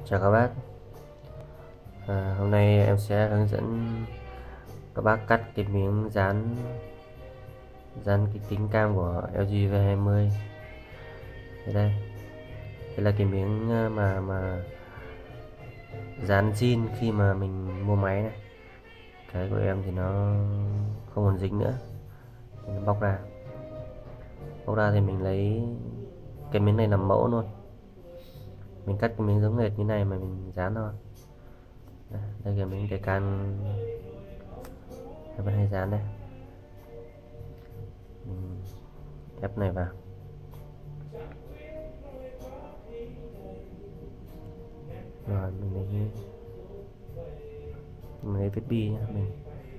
Chào các bác. Hôm nay em sẽ hướng dẫn các bác cắt cái miếng dán cái kính cam của LG V20. Đây là cái miếng mà dán zin khi mà mình mua máy này. Cái của em thì nó không còn dính nữa, mình bóc ra thì mình lấy cái miếng này làm mẫu luôn. Mình cắt cái miếng giống hệt như này mà mình dán thôi. Đây là miếng để can em vẫn hay dán đây. Mình ép này vào, rồi mình lấy vết bi nhé. Mình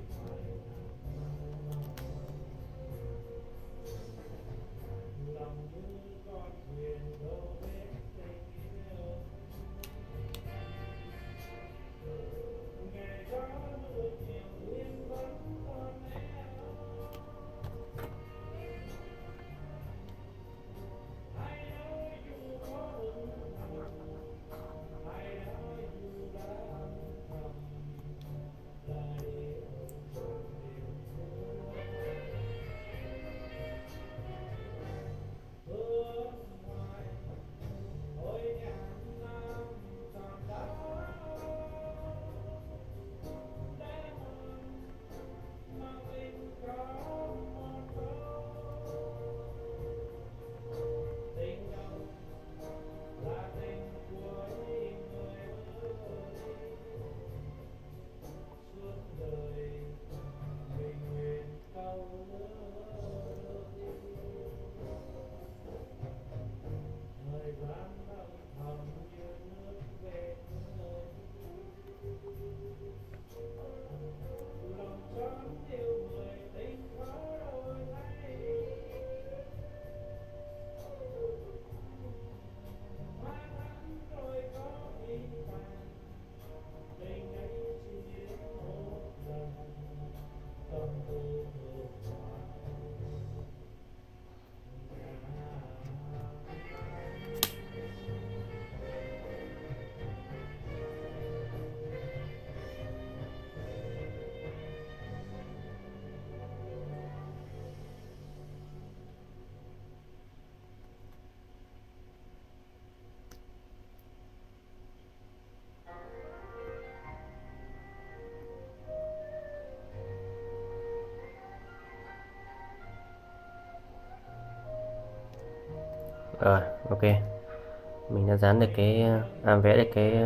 rồi ok, mình đã dán được vẽ được cái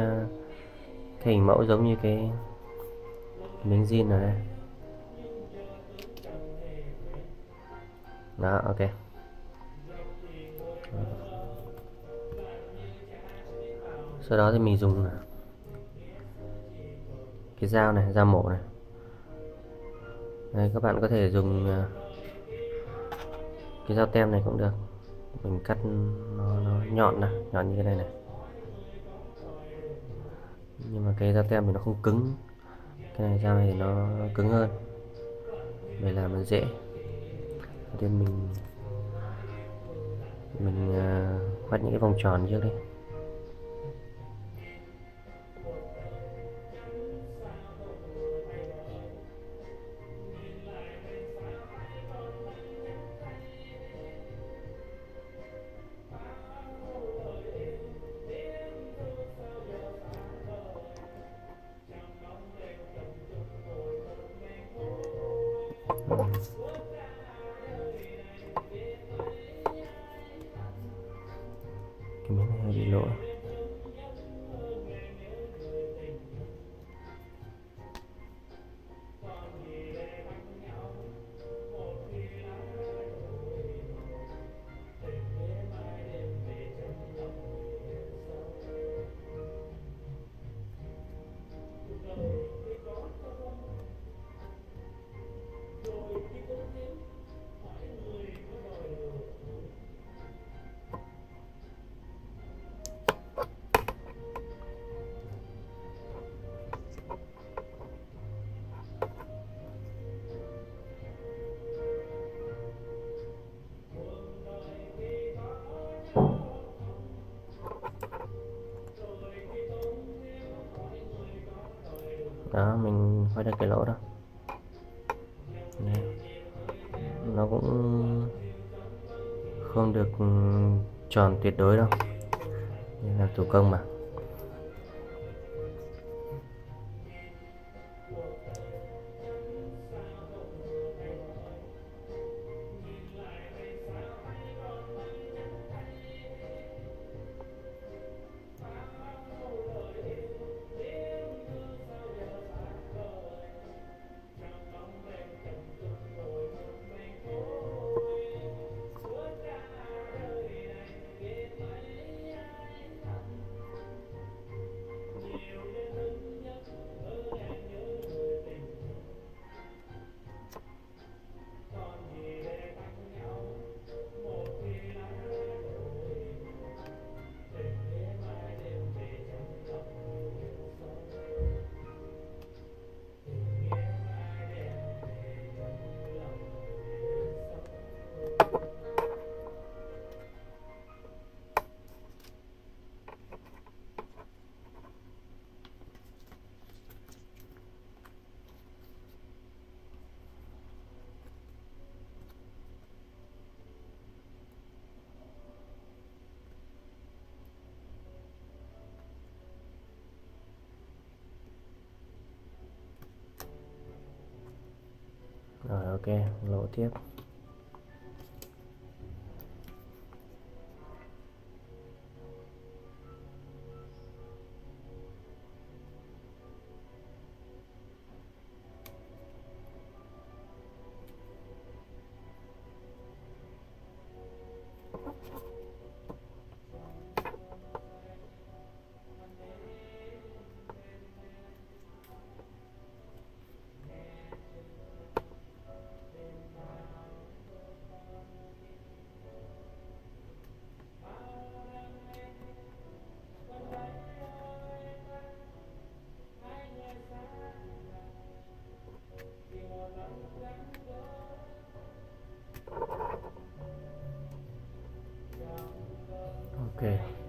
hình mẫu giống như cái miếng zin rồi đây. Đó, ok. Sau đó thì mình dùng cái dao này, dao mổ này. Đây, các bạn có thể dùng cái dao tem này cũng được. Mình cắt nó nhọn này, nhọn như cái này này. Nhưng mà cái dao tem thì nó không cứng, cái này dao này thì nó cứng hơn, vậy là nó dễ. Đầu tiên mình khoét những cái vòng tròn trước đi. Cái miếng này hơi bị lỗ. Đó, mình quay được cái lỗ đó. Đây. Nó cũng không được tròn tuyệt đối đâu, nên làm thủ công mà. Rồi, ok, lỗ tiếp. Ok.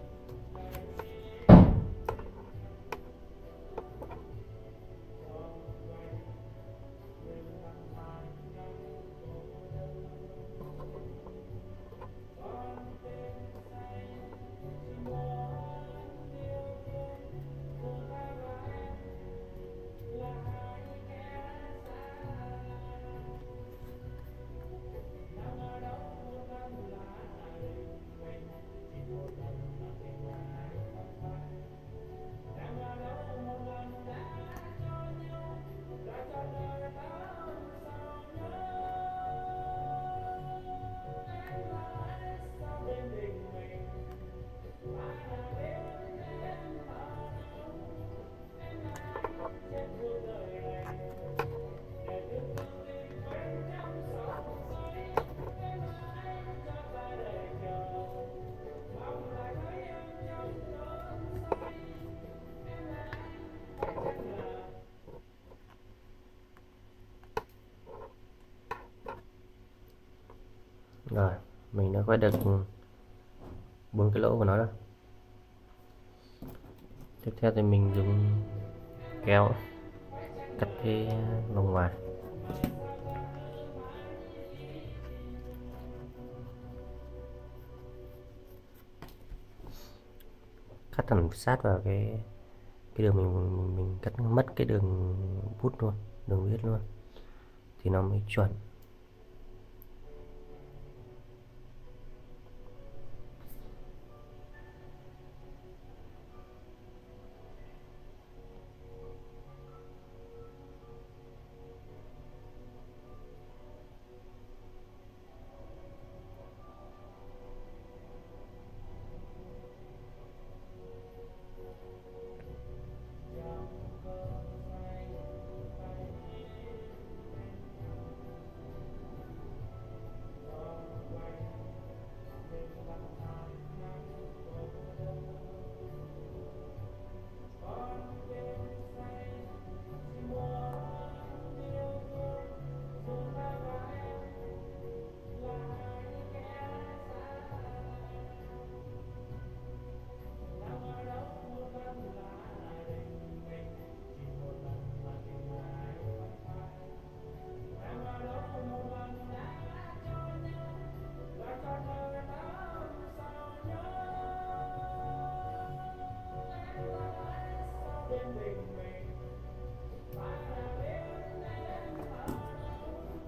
Rồi, mình đã quét được 4 cái lỗ của nó rồi. Tiếp theo thì mình dùng kéo cắt cái lồng ngoài. Cắt hẳn sát vào cái đường mình cắt mất cái đường bút luôn, đường viết luôn thì nó mới chuẩn.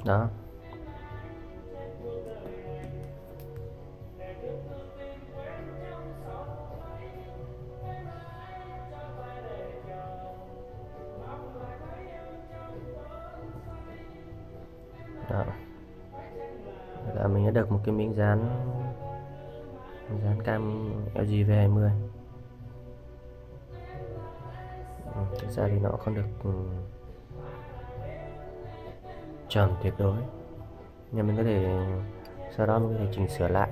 Đó. Đó. Là mình đã được một cái miếng dán cam LG V20. Thực ra thì nó không được chuẩn tuyệt đối, nhưng mình có thể sau đó mình có thể chỉnh sửa lại.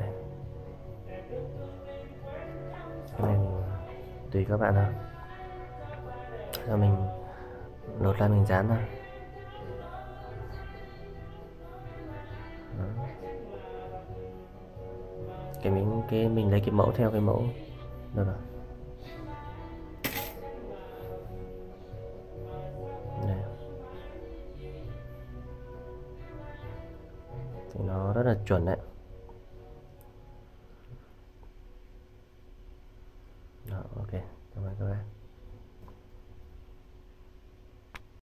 Cái này tùy các bạn nào. Giờ mình lột ra mình dán ra. Mình lấy cái mẫu theo cái mẫu được rồi. Đây. Thì nó rất là chuẩn đấy. Đó, ok, cảm ơn các bạn.